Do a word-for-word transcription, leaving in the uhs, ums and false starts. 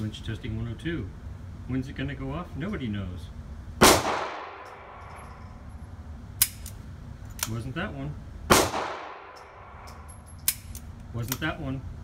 Flinch testing one oh two. When's it gonna go off? Nobody knows. Wasn't that one. Wasn't that one.